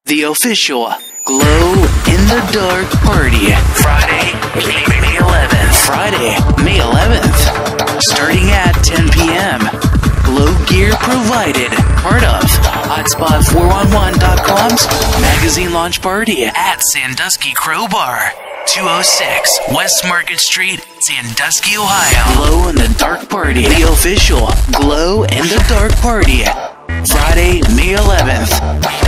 The official Glow in the Dark Party. Friday, May 11th. Friday, May 11th. Starting at 10 p.m. Glow gear provided. Part of Hotspot411.com's magazine launch party at Sandusky Crowbar. 206 West Market Street, Sandusky, Ohio. Glow in the Dark Party. The official Glow in the Dark Party. Friday, May 11th.